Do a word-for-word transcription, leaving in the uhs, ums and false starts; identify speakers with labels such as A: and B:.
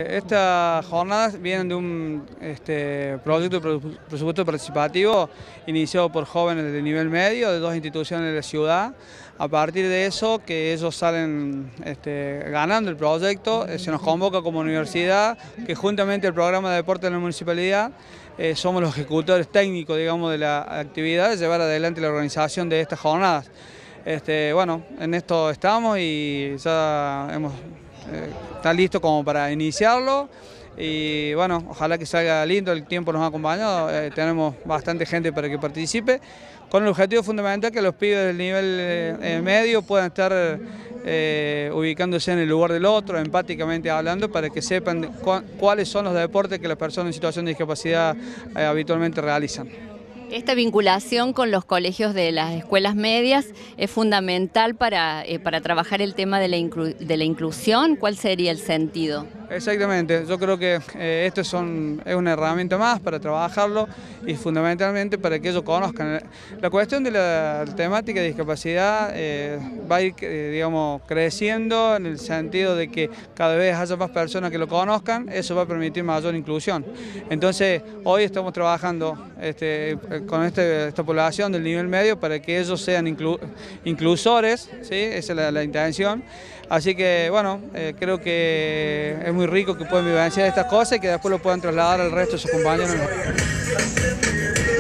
A: Estas jornadas vienen de un este, proyecto de presupuesto participativo iniciado por jóvenes de nivel medio de dos instituciones de la ciudad. A partir de eso, que ellos salen este, ganando el proyecto, se nos convoca como universidad, que juntamente el programa de deporte de la municipalidad eh, somos los ejecutores técnicos, digamos, de la actividad, de llevar adelante la organización de estas jornadas. Este, bueno, en esto estamos y ya hemos... Eh, está listo como para iniciarlo y bueno, ojalá que salga lindo, el tiempo nos ha acompañado, eh, tenemos bastante gente para que participe, con el objetivo fundamental que los pibes del nivel eh, medio puedan estar eh, ubicándose en el lugar del otro, empáticamente hablando, para que sepan cu cuáles son los deportes que las personas en situación de discapacidad eh, habitualmente realizan.
B: Esta vinculación con los colegios de las escuelas medias es fundamental para, eh, para trabajar el tema de la, inclu de la inclusión. ¿Cuál sería el sentido?
A: Exactamente, yo creo que eh, esto son, es una herramienta más para trabajarlo y fundamentalmente para que ellos conozcan. La cuestión de la temática de discapacidad eh, va a ir eh, digamos, creciendo en el sentido de que cada vez haya más personas que lo conozcan, eso va a permitir mayor inclusión. Entonces, hoy estamos trabajando este, con este, esta población del nivel medio para que ellos sean inclu inclusores, ¿sí? Esa es la, la intención. Así que, bueno, eh, creo que es muy rico que puedan vivenciar estas cosas y que después lo puedan trasladar al resto de sus compañeros.